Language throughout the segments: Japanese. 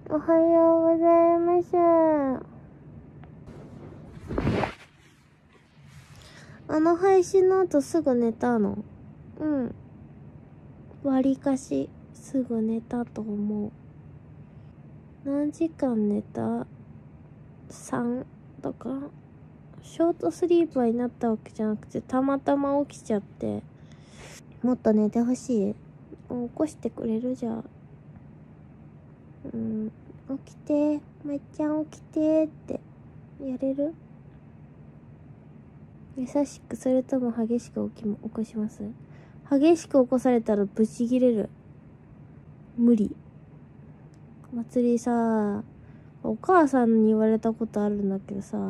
おはようございます。配信の後すぐ寝たの。うん。わりかしすぐ寝たと思う。何時間寝た ?3 とか。ショートスリーパーになったわけじゃなくて、たまたま起きちゃって。もっと寝てほしい。起こしてくれる？じゃあ。起きて。まいちゃん起きてってやれる？優しく、それとも激しく起こします？激しく起こされたらブチギレる。無理。祭りさ、お母さんに言われたことあるんだけどさ、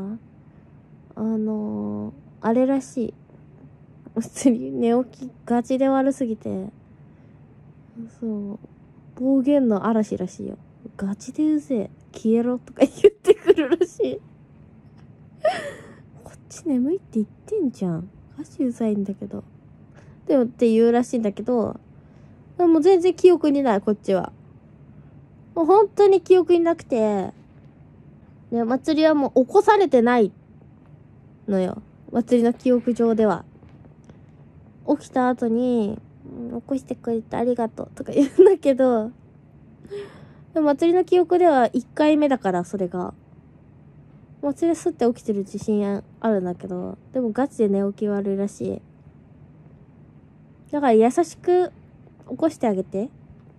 あれらしい。祭り寝起きガチで悪すぎて、そう、暴言の嵐らしいよ。ガチでうぜえ、消えろとか言ってくるらしい。こっち眠いって言ってんじゃん。ガチうざいんだけど。でもって言うらしいんだけど、でも全然記憶にない、こっちは。もう本当に記憶になくて、で、祭りはもう起こされてないのよ。祭りの記憶上では。起きた後に、起こしてくれてありがとうとか言うんだけど、でも祭りの記憶では1回目だから、それが。祭りすって起きてる自信あるんだけど、でもガチで寝起き悪いらしい。だから優しく起こしてあげて。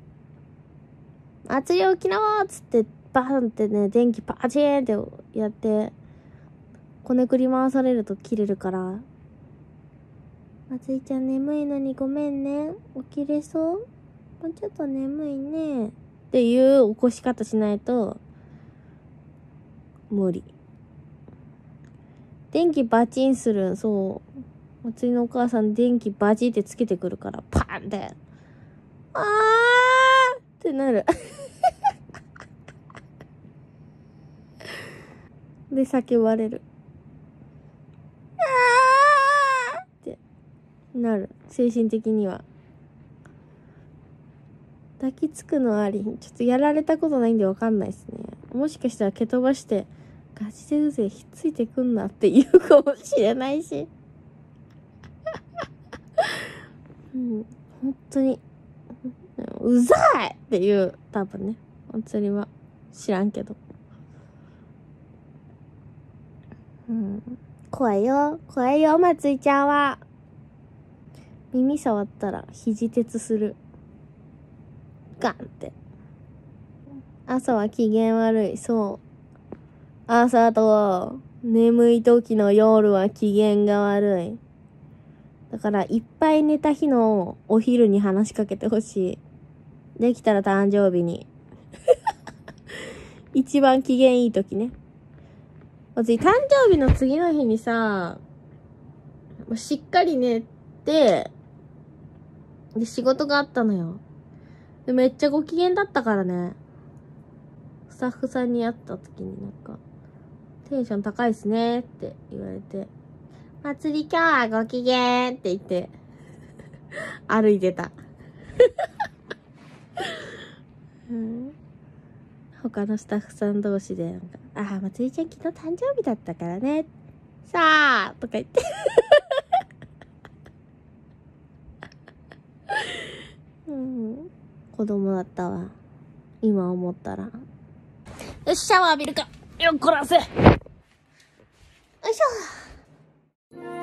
祭り起きなーっつって、バーンってね、電気パチーンってやって、こねくり回されると切れるから。まつりちゃん眠いのにごめんね。起きれそう？もうちょっと眠いね。っていう起こし方しないと、無理。電気バチンする。そう。まつりのお母さん電気バチってつけてくるから、パーンって。あーってなる。で、叫ばれる。あーってなる。精神的には。抱きつくのあり。ちょっとやられたことないんでわかんないですね。もしかしたら蹴飛ばして、ガチでうぜえひっついてくんなって言うかもしれないし。うん、本当に。うざいっていう、多分ね。お釣りは。知らんけど。うん。怖いよ。怖いよ、まついちゃんは。耳触ったら肘鉄する。ガンって。朝は機嫌悪い。そう。朝と眠い時の夜は機嫌が悪い。だからいっぱい寝た日のお昼に話しかけてほしい。できたら誕生日に。一番機嫌いい時ね。私誕生日の次の日にさ、しっかり寝て、で仕事があったのよ。でめっちゃご機嫌だったからね。スタッフさんに会った時になんか、テンション高いっすねって言われて、祭り今日はご機嫌って言って、歩いてた。うん、他のスタッフさん同士でなんか、まつりちゃん昨日誕生日だったからね。さあとか言って。うん、子供だったわ。今思ったら。よし、シャワー浴びるか。よっこらせ。よいしょ。